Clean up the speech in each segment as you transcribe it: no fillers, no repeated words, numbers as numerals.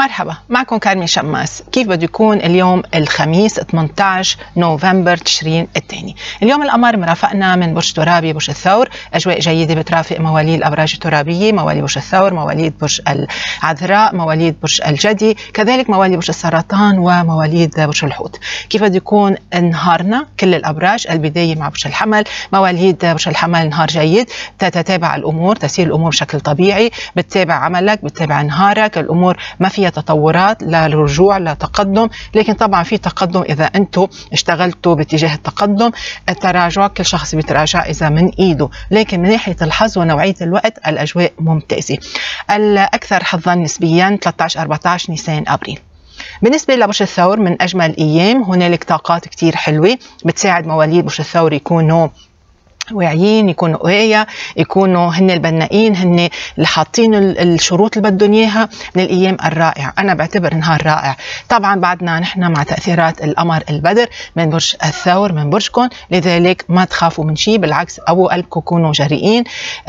مرحبا، معكم كارمين شماس. كيف بده يكون اليوم الخميس 18 نوفمبر تشرين الثاني؟ اليوم القمر مرافقنا من برج ترابي برج الثور، اجواء جيده بترافق مواليد الابراج الترابيه، مواليد برج الثور، مواليد برج العذراء، مواليد برج الجدي، كذلك مواليد برج السرطان ومواليد برج الحوت. كيف بده يكون نهارنا؟ كل الابراج، البدايه مع برج الحمل. مواليد برج الحمل نهار جيد، تتتابع الامور، تسير الامور بشكل طبيعي، بتتابع عملك، بتتابع نهارك، الامور ما فيها تطورات، لا رجوع لا تقدم، لكن طبعا في تقدم اذا انتم اشتغلتوا باتجاه التقدم. التراجع كل شخص بيتراجع اذا من ايده، لكن من ناحيه الحظ ونوعيه الوقت الاجواء ممتازه. الاكثر حظا نسبيا 13 14 نيسان ابريل. بالنسبة لبرج الثور من أجمل الأيام، هنالك طاقات كتير حلوة بتساعد مواليد برج الثور يكونوا واعيين، يكونوا قوية، يكونوا هن البنائين، هن اللي حاطين الشروط اللي بدهم اياها. من الايام الرائعه، انا بعتبر نهار رائع. طبعا بعدنا نحن مع تاثيرات القمر البدر من برج الثور من برجكم، لذلك ما تخافوا من شيء، بالعكس ابو قلبكم كونوا جريئين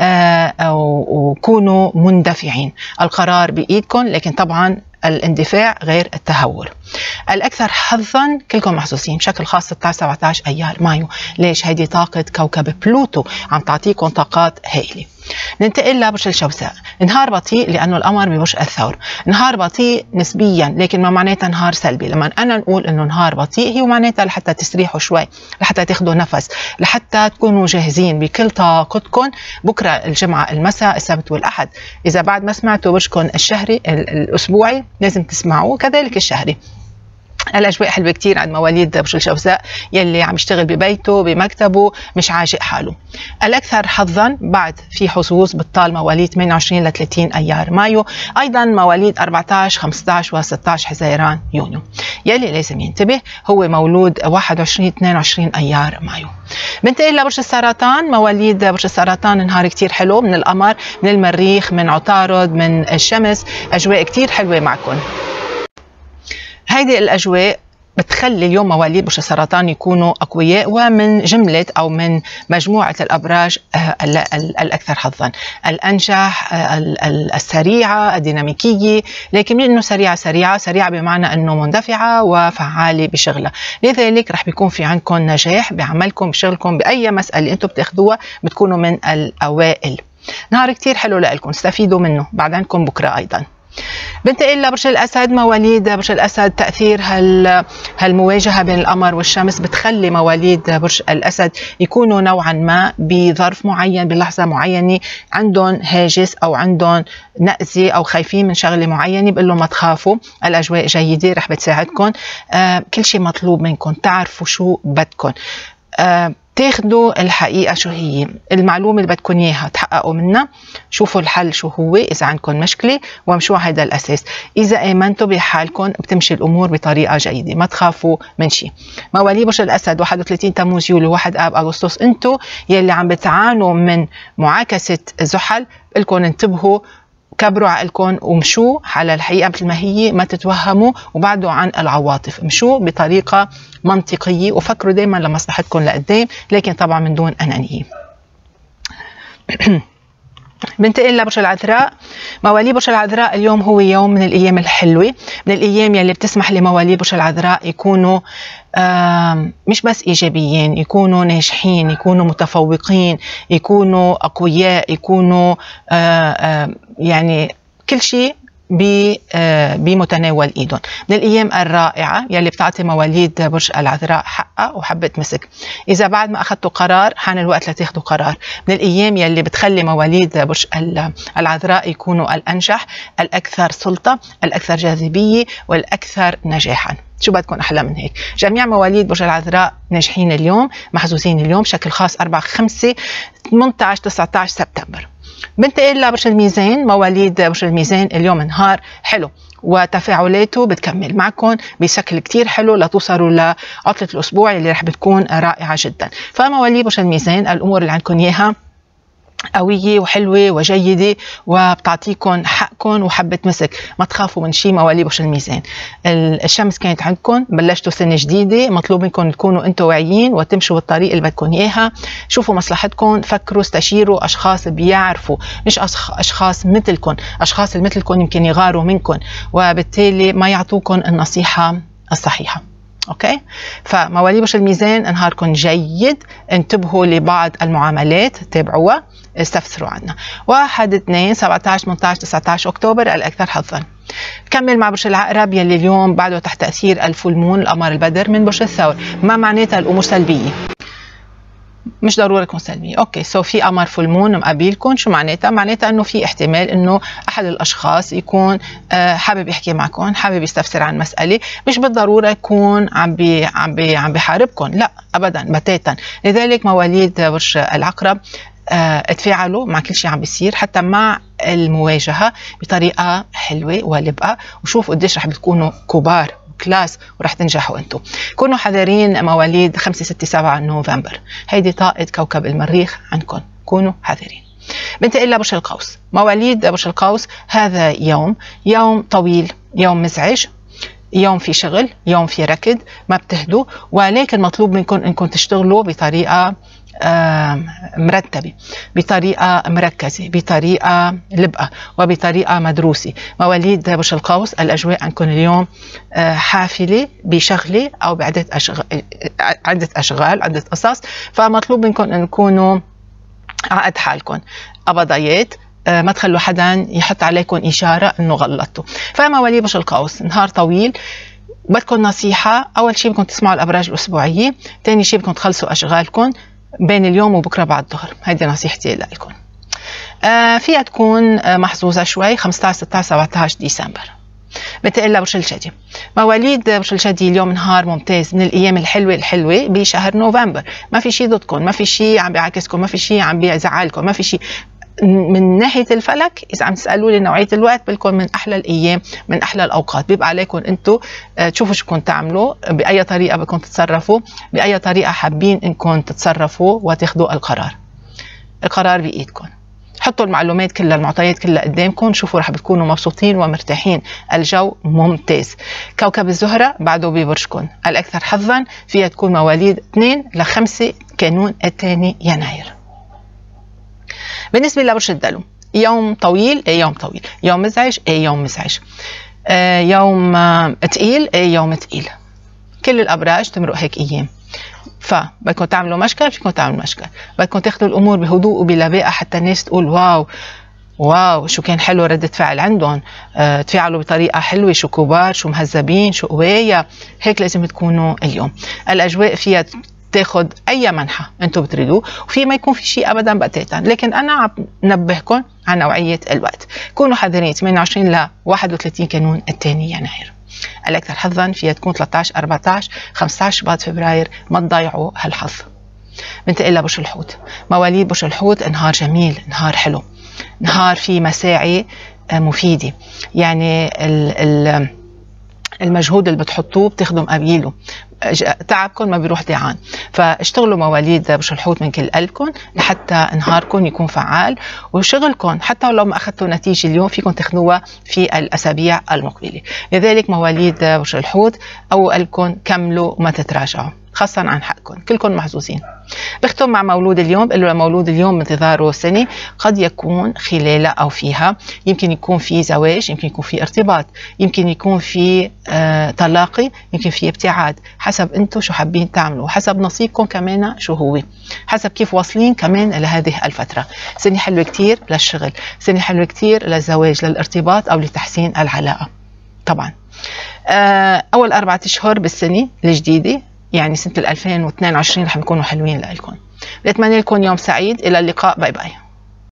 وكونوا مندفعين. القرار بايدكم، لكن طبعا الاندفاع غير التهور. الاكثر حظا كلكم محظوظين بشكل خاص 16 17 ايار مايو. ليش؟ هيدي طاقه كوكب بلوتو عم تعطيكم طاقات هائله. ننتقل لبرج الجوزاء. نهار بطيء لانه القمر ببرج الثور، نهار بطيء نسبيا، لكن ما معناتها نهار سلبي. لما انا نقول انه نهار بطيء، هي معناتها لحتى تستريحوا شوي، لحتى تاخذوا نفس، لحتى تكونوا جاهزين بكل طاقتكم بكره الجمعه المساء السبت والاحد. اذا بعد ما سمعتوا برجكم الشهري الاسبوعي لازم تسمعوه، كذلك الشهري. الاجواء حلوه كثير عند مواليد برج الجوزاء يلي عم يشتغل ببيته بمكتبه مش عاجق حاله. الاكثر حظا بعد في حظوظ بتطال مواليد 28 ل 30 ايار مايو، ايضا مواليد 14 15 و16 حزيران يونيو. يلي لازم ينتبه هو مولود 21 22 ايار مايو. بنتقل لبرج السرطان. مواليد برج السرطان نهار كثير حلو، من القمر، من المريخ، من عطارد، من الشمس، اجواء كثير حلوه معكم. هيدي الأجواء بتخلي اليوم مواليد برج السرطان يكونوا أقوياء، ومن جملة أو من مجموعة الأبراج الأكثر حظا، الأنجح، السريعة، الديناميكية. لكن من أنه سريعة بمعنى أنه مندفعة وفعالة بشغلها، لذلك رح بيكون في عندكم نجاح بعملكم بشغلكم، بأي مسألة أنتم بتاخذوها بتكونوا من الأوائل. نهار كتير حلو لكم، استفيدوا منه بعد عندكم بكرة أيضا. بنتقل لبرج الأسد. مواليد برج الأسد تأثير هالمواجهة بين القمر والشمس بتخلي مواليد برج الأسد يكونوا نوعا ما بظرف معين بلحظة معينة عندهم هاجس أو عندهم نقزة أو خايفين من شغلة معينة. بقول لهم ما تخافوا، الأجواء جيدة رح بتساعدكم. كل شيء مطلوب منكم تعرفوا شو بدكم، تاخدوا الحقيقة شو هي، المعلومة اللي بدكم اياها تحققوا منها، شوفوا الحل شو هو إذا عندكم مشكلة، وامشوا على هذا الأساس. إذا آمنتوا بحالكم بتمشي الأمور بطريقة جيدة، ما تخافوا من شيء. مواليد برج الأسد 31 تموز يوليو 1 آب أغسطس، أنتوا يلي عم بتعانوا من معاكسة زحل لكم انتبهوا، كبروا عقلكم ومشوا على الحقيقة مثل ما هي، ما تتوهموا وبعدوا عن العواطف، مشوا بطريقة منطقية وفكروا دائما لمصلحتكم لقدام، لكن طبعا من دون أنانية. بنتقل لبرج العذراء. مواليد برج العذراء اليوم هو يوم من الأيام الحلوة، من الأيام يلي بتسمح لمواليد برج العذراء يكونوا مش بس إيجابيين، يكونوا ناجحين، يكونوا متفوقين، يكونوا أقوياء، يكونوا يعني كل شيء بمتناول ايدهم. من الايام الرائعه يلي بتعطي مواليد برج العذراء حقها وحبه مسك. اذا بعد ما اخذتوا قرار حان الوقت لتاخذوا قرار. من الايام يلي بتخلي مواليد برج العذراء يكونوا الانجح، الاكثر سلطه، الاكثر جاذبيه، والاكثر نجاحا. شو بدكم احلى من هيك؟ جميع مواليد برج العذراء ناجحين اليوم، محظوظين اليوم بشكل خاص 4 5 18 19 سبتمبر. بنتقل لبرج الميزان. مواليد برج الميزان اليوم نهار حلو، وتفاعلاته بتكمل معكم بشكل كتير حلو لتوصلوا لعطلة الأسبوع اللي رح بتكون رائعة جدا. فمواليد برج الميزان الأمور اللي عندكم إياها قوية وحلوة وجيدة وبتعطيكم حقكم وحبة مسك. ما تخافوا من شيء مواليد برج الميزان. الشمس كانت عندكم، بلشتوا سنة جديدة، مطلوب منكم تكونوا انتم واعيين وتمشوا بالطريق اللي بدكم اياها. شوفوا مصلحتكم، فكروا، استشيروا اشخاص بيعرفوا، مش اشخاص مثلكم. اشخاص اللي مثلكم يمكن يغاروا منكم وبالتالي ما يعطوكم النصيحة الصحيحة. اوكي، فمواليد برج الميزان نهاركم جيد، انتبهوا لبعض المعاملات، تابعوها، استفسروا عنها. 1 2 17 18 19 اكتوبر الاكثر حظا. كمل مع برج العقرب يلي اليوم بعده تحت تاثير الفول مون، القمر البدر من برج الثور. ما معناتها الامور سلبيه، مش ضروري تكون سلبيه. اوكي، سو في قمر فول مون مقابلكم. شو معناتها؟ معناتها انه في احتمال انه احد الاشخاص يكون حابب يحكي معكم، حابب يستفسر عن مساله، مش بالضروره يكون عم بيحاربكم، لا ابدا بتاتا. لذلك مواليد برج العقرب اتفاعلوا مع كل شيء عم بيصير، حتى مع المواجهه بطريقه حلوه ولبقه، وشوفوا قديش رح بتكونوا كبار كلاس ورح تنجحوا انتم. كونوا حذرين مواليد 5 6 7 نوفمبر، هيدي طاقة كوكب المريخ عندكم، كونوا حذرين. بنتقل لبرج القوس. مواليد برج القوس هذا يوم طويل، يوم مزعج، يوم في شغل، يوم في ركض، ما بتهدوا، ولكن مطلوب منكم انكم تشتغلوا بطريقة مرتبة، بطريقة مركزة، بطريقة لبقة، وبطريقة مدروسة. مواليد برج القوس الأجواء عندكم اليوم حافلة بشغلة أو بعدة أشغال، عدة قصص، فمطلوب منكم أن تكونوا عقد حالكم، قبضيات، ما تخلوا حدا يحط عليكم إشارة أنه غلطتوا. فمواليد برج القوس نهار طويل، بدكم نصيحة. أول شيء بدكم تسمعوا الأبراج الأسبوعية، ثاني شيء بدكم تخلصوا أشغالكم بين اليوم وبكره بعد الظهر. هيدي نصيحتي لكم. فيها تكون محظوظه شوي 15 16 17 ديسمبر. بنتقل لبرج الجدي. مواليد برج الجدي اليوم نهار ممتاز، من الايام الحلوه بشهر نوفمبر. ما في شيء ضدكم، ما في شيء عم بيعاكسكم، ما في شيء عم بيزعلكم، ما في شيء من ناحيه الفلك. اذا عم تسالوا لي نوعيه الوقت، بلكم من احلى الايام، من احلى الاوقات. بيبقى عليكم انتم تشوفوا شو بدكم تعملوا، باي طريقه بدكم تتصرفوا، باي طريقه حابين انكم تتصرفوا وتاخذوا القرار. القرار بايدكم. حطوا المعلومات كلها، المعطيات كلها قدامكم، شوفوا رح بتكونوا مبسوطين ومرتاحين. الجو ممتاز. كوكب الزهره بعده ببرجكم، الاكثر حظا فيها تكون مواليد 2 ل 5 كانون الثاني يناير. بالنسبة لبرج الدلو، يوم طويل، يوم طويل، يوم مزعج، يوم مزعج، يوم تقيل، يوم تقيل. كل الأبراج تمرق هيك أيام، فبدكم تعملوا مشكل، فيكم تعملوا مشكل، بدكم تاخذوا الأمور بهدوء وبلباقة حتى الناس تقول واو شو كان حلو ردة فعل عندهم، تفاعلوا بطريقة حلوة، شو كبار، شو مهذبين، شو قوية. هيك لازم تكونوا اليوم. الأجواء فيها تاخد اي منحى انتم بتريدوه، وفي ما يكون في شيء ابدا بقتاتا، لكن انا عم نبهكم على نوعيه الوقت. كونوا حذرين. 28 ل 31 كانون الثاني يناير. الاكثر حظا فيها تكون 13 14 15 شباط فبراير، ما تضيعوا هالحظ. بنتقل لبرج الحوت. مواليد برج الحوت نهار جميل، نهار حلو، نهار فيه مساعي مفيده، يعني المجهود اللي بتحطوه بتاخدوا مقابله، تعبكم ما بيروح ضيعان. فاشتغلوا مواليد برج الحوت من كل قلبكم لحتى نهاركم يكون فعال، وشغلكم حتى لو ما اخذتوا نتيجه اليوم فيكم تاخذوها في الاسابيع المقبله. لذلك مواليد برج الحوت اوقلكم كملوا وما تتراجعوا، خاصة عن حقكم، كلكم محظوظين. بختم مع مولود اليوم. اللي مولود اليوم انتظاره سنة، قد يكون خلالها أو فيها يمكن يكون في زواج، يمكن يكون في ارتباط، يمكن يكون في تلاقي، يمكن في ابتعاد، حسب انتم شو حابين تعملوا، حسب نصيبكم كمان شو هو، حسب كيف واصلين كمان لهذه الفترة. سنة حلوة كتير للشغل، سنة حلوة كتير للزواج، للارتباط أو لتحسين العلاقة. طبعا أول 4 أشهر بالسنة الجديدة، يعني سنة 2022 رح نكونوا حلوين لكم. بتمنى لكم يوم سعيد، إلى اللقاء، باي باي.